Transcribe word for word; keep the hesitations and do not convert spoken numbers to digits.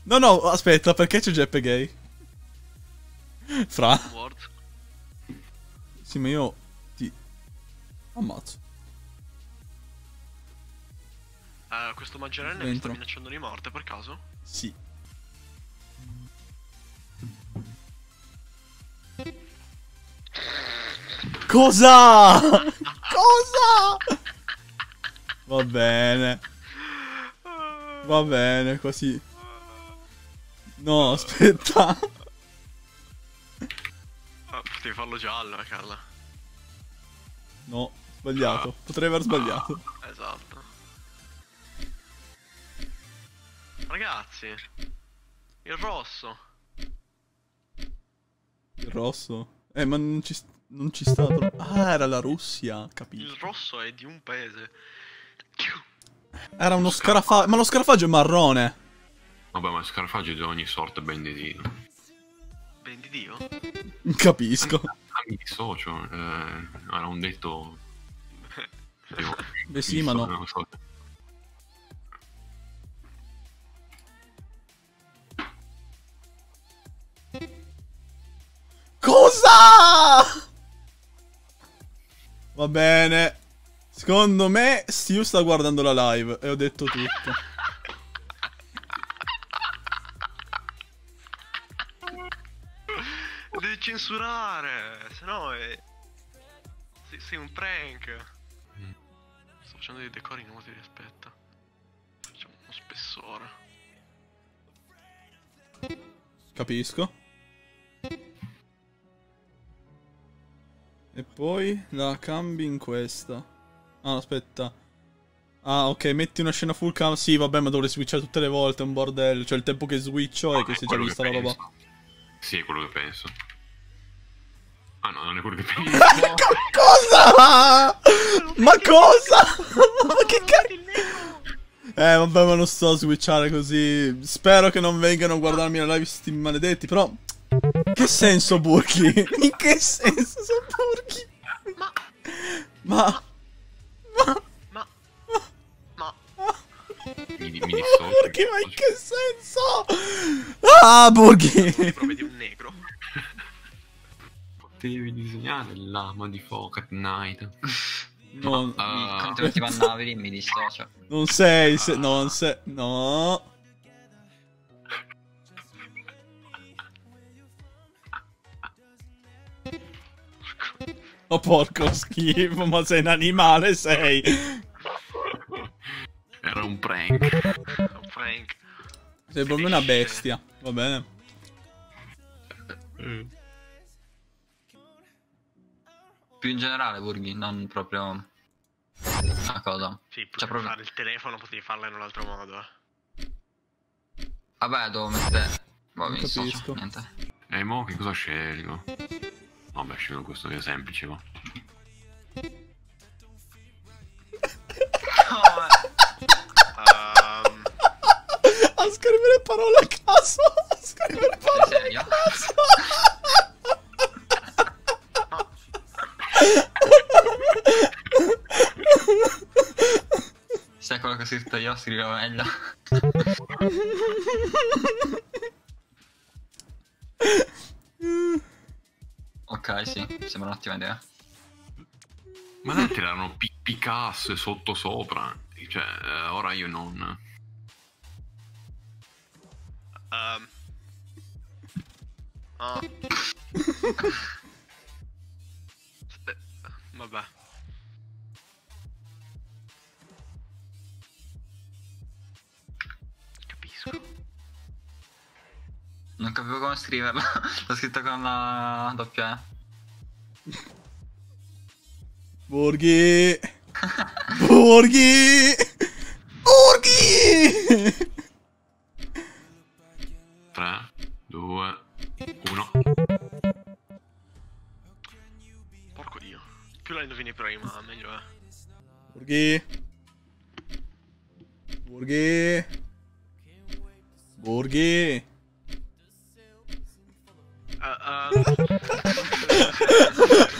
No, no, aspetta, perché c'è Geppe Gay? Fra. Word. Sì, ma io ti ammazzo. Uh, questo maggiorenne mi sta Dentro. minacciando di morte per caso? Sì. Cosa? Cosa? Va bene. Va bene, così. No, aspetta. Ah, potevi farlo giallo, eh, Carla. No, sbagliato. Potrei aver sbagliato. Ah, esatto. Ragazzi, il rosso. Il rosso? Eh, ma non ci, non ci sta troppo. Ah, era la Russia, capito. Il rosso è di un paese. Era uno scarafaggio. Ma lo scarafaggio è marrone. Vabbè, ma il scarafaggio è di ogni sorta ben di Dio. Ben di Dio? Capisco. Ah, mi dissocio. Eh, era un detto... Io, Beh sì, ma no. non so. Cosa? Va bene. Secondo me Steve sta guardando la live e ho detto tutto. Devi censurare, se no è... Sei, sei un prank. Sto facendo dei decori inutili, aspetta. Facciamo uno spessore. Capisco. E poi la cambi in questa. Ah, aspetta. Ah, ok, metti una scena full cam. Sì, vabbè, ma dovrei switchare tutte le volte, è un bordello. Cioè, il tempo che switcho è che si è già Quello vista che la roba. penso. Sì, è quello che penso. Ah no, non è quello che penso. Cosa? Ma cosa? Ma che cazzo? Eh, vabbè, ma non sto a switchare così. Spero che non vengano a guardarmi la live sti maledetti, però... Che senso, Burghi? In che senso sono Burghi? Ma... Ma... Ma... Ma... Ma... Mi, mi dissocio. Burghi, ma in che senso? Ah, Burghi! Provvedi un negro. Potevi disegnare il lama di Focat Knight. Non... Ma, uh, Contenuti vannabili mi dissocio. Non sei... Se... Non sei... No... Oh porco schifo, ma sei un animale, sei. era un prank. Un prank. Sei proprio una bestia, va bene. Mm. Più in generale, Burghi, non proprio una cosa. Sì, potevi Cioè, proprio... fare il telefono, potevi farla in un altro modo. Vabbè, devo mettere... Boh, mi Capisco. dissocio, niente. E mo che cosa scelgo? Vabbè, scelgo questo che è semplice, va. Um, A scrivere parole a caso. A scrivere parole Sei serio? a caso. Sai quello che ho scritto io, scrivo meglio. Ok, sì, mi sembra un'ottima idea. Ma gli altri erano Pi- Picasso e sotto sopra. Cioè, eh, ora io non... um, ah. Spe- Vabbè. Capisco. Non capivo come scriverlo. L'ho scritto con la doppia E. Borghi. Borghi. Borghi. tre, due, uno. Porco dio. Più la indovini prima, meglio è. Borghi. Borghi. Borghi. Uh, um...